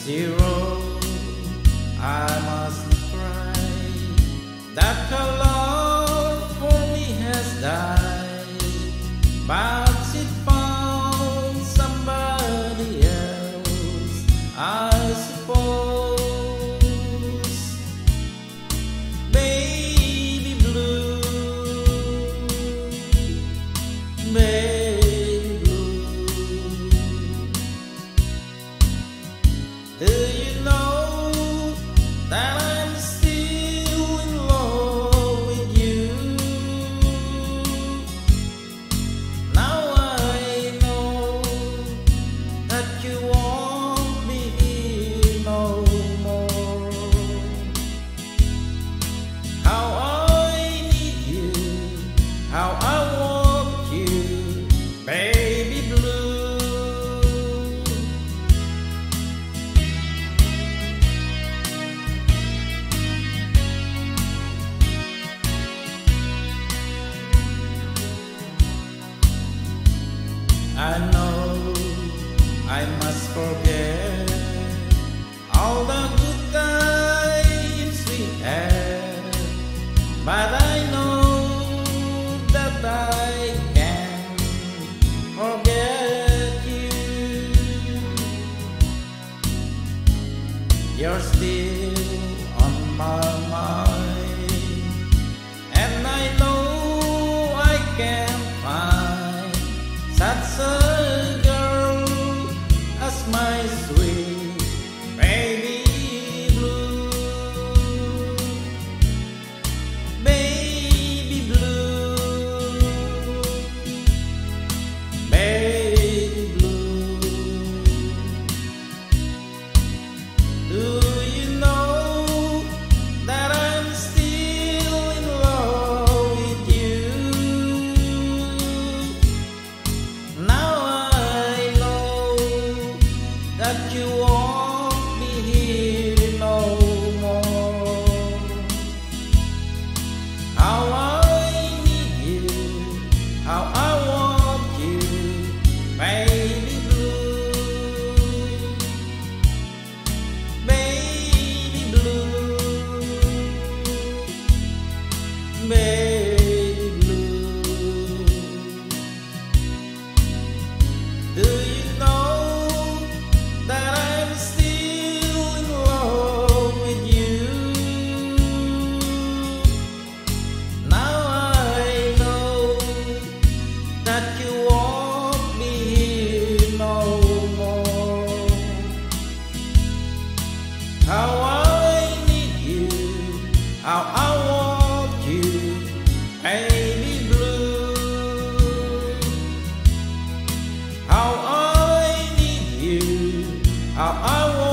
zero, I mustn't cry that her love for me has died, but she found somebody else, I suppose. Baby blue, baby blue, do you know that I'm still in love with you? Now I know that you won't be here no more. How I need you, how I want you, baby blue. I know I must forget all the good times we had, but I know that I can't forget you. You're still on my mind, and I know I can't find such a girl as my sweet baby blue. Baby blue, baby blue, do you know that I'm still in love with you? Now I know that you won't be here no more. How I need you, how I want you, baby blue, baby blue, baby blue. Do you know that I'm still in love with you? Now I know that you won't be here no more. How I need you, how I want you, baby blue. How I need you, how I want